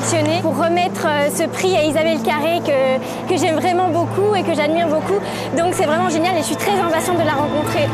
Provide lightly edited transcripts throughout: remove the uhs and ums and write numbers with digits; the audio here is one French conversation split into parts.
sélectionnée pour remettre ce prix à Isabelle Carré que j'aime vraiment beaucoup et que j'admire beaucoup. Donc c'est vraiment génial et je suis très impatiente de la rencontrer.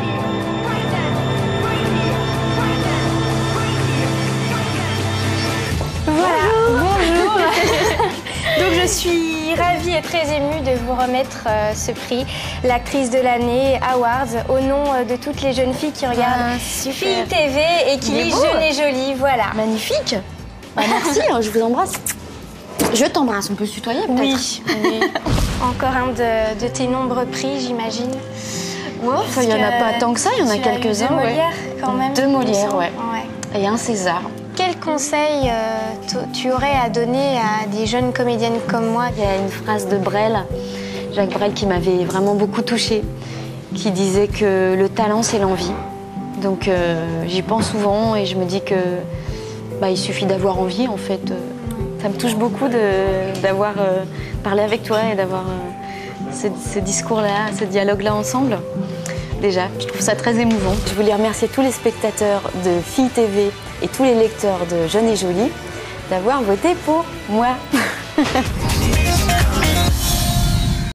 Voilà, bonjour. Donc je suis ravie et très émue de vous remettre ce prix, l'actrice de l'année Awards, au nom de toutes les jeunes filles qui regardent Filles TV et qui lisent Jeune et Jolie. Voilà. Magnifique. Bah, merci, je vous embrasse. Je t'embrasse, on peut se tutoyer peut-être. Oui. Encore un de tes nombreux prix, j'imagine. Ouais, il n'y en a pas tant que ça, il y en a quelques-uns. 2 Molières quand même. 2 Molières, ouais. Et un César. Quel conseil tu aurais à donner à des jeunes comédiennes comme moi? Il y a une phrase de Brel, Jacques Brel, qui m'avait vraiment beaucoup touchée, qui disait que le talent, c'est l'envie. Donc j'y pense souvent et je me dis que il suffit d'avoir envie, en fait. Ça me touche beaucoup d'avoir parlé avec toi et d'avoir ce discours-là, ce dialogue-là ensemble. Déjà, je trouve ça très émouvant. Je voulais remercier tous les spectateurs de Filles TV et tous les lecteurs de Jeune et Jolie d'avoir voté pour moi.